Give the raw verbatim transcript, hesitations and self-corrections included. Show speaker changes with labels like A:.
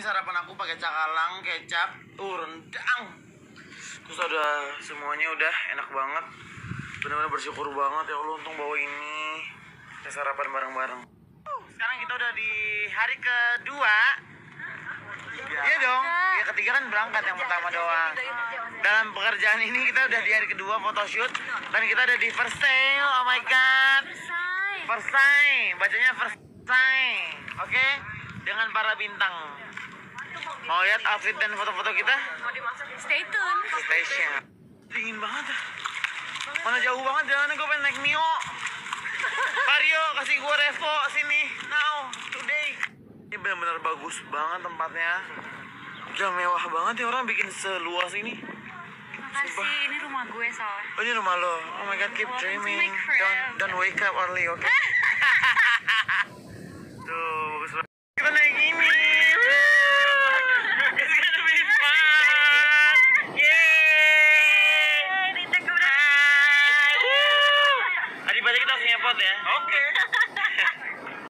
A: sarapan aku pakai cakalang, kecap, uh rendang. Terus ada semuanya udah enak banget. Benar-benar bersyukur banget ya Allah untung bawa ini. Kita sarapan bareng-bareng. Sekarang kita udah di hari kedua. Iya dong. Ya ketiga kan berangkat, yang pertama doang. Dalam pekerjaan ini kita udah di hari kedua photoshoot dan kita ada di Versailles. Oh my god. Versailles. Bacanya Versailles. Oke? Okay? Dengan para bintang. Mau lihat outfit dan foto-foto kita?
B: Stay tune.
A: Station. Dingin banget. Mana jauh banget jalannya, gue pengen naik Mio. Vario, kasih gue revo sini. Now, today. Ini benar-benar bagus banget tempatnya. Udah mewah banget ya, orang bikin seluas ini.
B: Makasih, ini rumah gue soalnya.
A: Oh, ini rumah lo. Oh my god, keep dreaming. Don't, don't wake up early, oke? Okay? Tuh, bagus banget. Kita naik ini. It's gonna be fun. Yeay.
B: Rita kebun.
A: Adik-adik kita harus ngepot ya.
C: Oke.